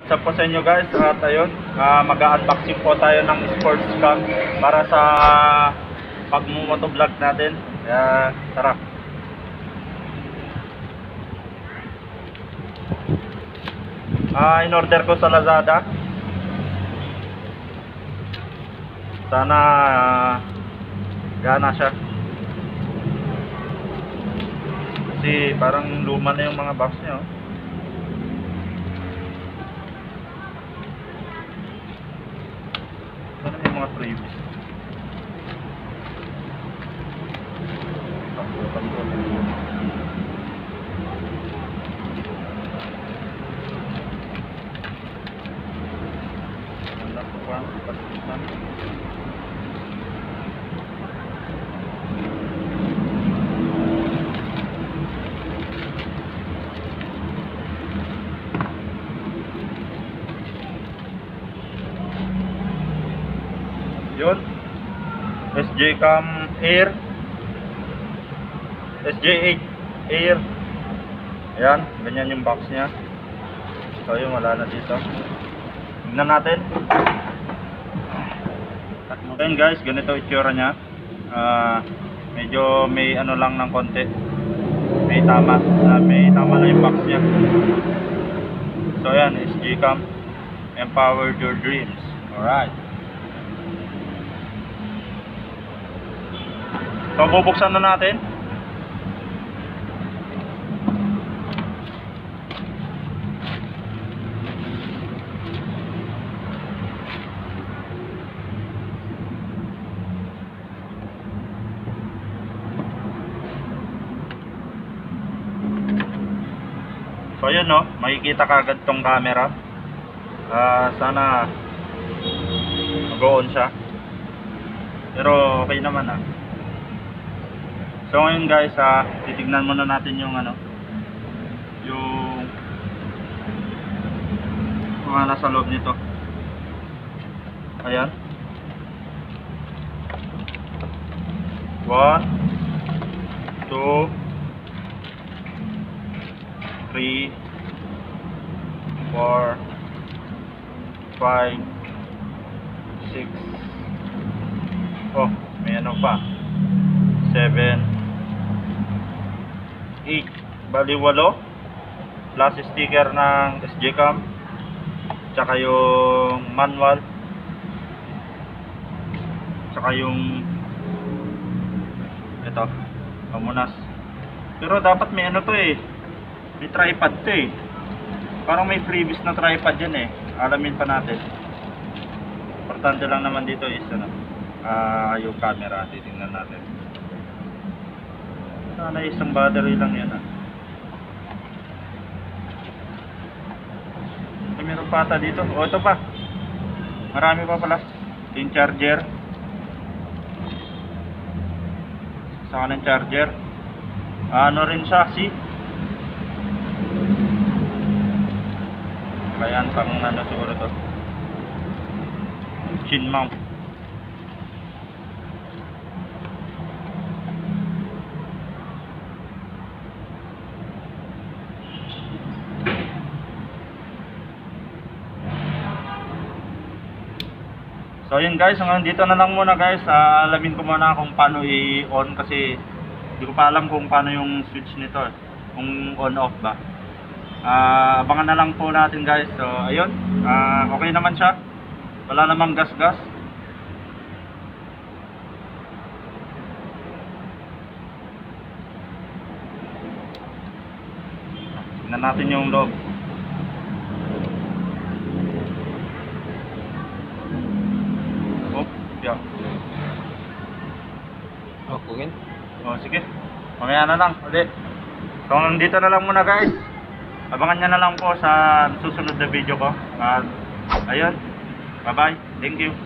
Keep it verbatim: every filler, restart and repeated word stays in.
Sa po sa inyo guys, at ayun, uh, mag-unboxing po tayo ng sports cam para sa pag-motovlog natin. Kaya tara. Uh, in order ko sa Lazada. Sana uh, gana siya. Kasi parang luma na yung mga box niya. Oh. Ano yung mga freebies? Yun, S J Cam Air, S J eight Air. Ayan, ganyan yung box nya. So yun, wala na dito. Tignan natin. Ayan guys, ganito itsura nya. uh, Medyo may ano lang ng konti. May tama, uh, may tama na yung box nya. So ayan, S J Cam, empower your dreams. Alright. So bubuksan na natin. So yun no, makikita kagad tong camera. uh, Sana mag-on siya. Pero okay naman ah. So ngayon guys, ah, titignan muna natin yung ano, yung mga nasa loob nito. Ayan. One, two, three, four, five, six. Oh, may ano pa. Seven, eight, bali walo, plus sticker ng S J Cam, tsaka yung manual, tsaka yung ito, pamunas. Pero dapat may ano to eh, may tripod to eh. Parang may freebies na tripod yan eh. Alamin pa natin. Importante lang naman dito is ano, uh, yung camera, titingnan natin. Sana isang battery lang yan ah. So, meron pa ata dito. O ito pa. Marami pa pala. Yung charger. Saka ng charger. Ano rin siya, see? Kaya pang ano siguro to. Chin mount. So yun guys, hanggang dito na lang muna guys. uh, Alamin ko muna kung paano i-on kasi hindi ko pa alam kung paano yung switch nito, kung on-off ba. uh, Abangan na lang po natin guys. So ayun, uh, okay naman siya. Wala namang gas-gas. Tingnan natin yung loob. Yeah. Oh, kungin? Oh, sige. Mamaya na lang ulit. So, nandito na lang muna guys. Abangan nyo na lang po sa susunod na video ko. At, ayun. Bye-bye. Thank you.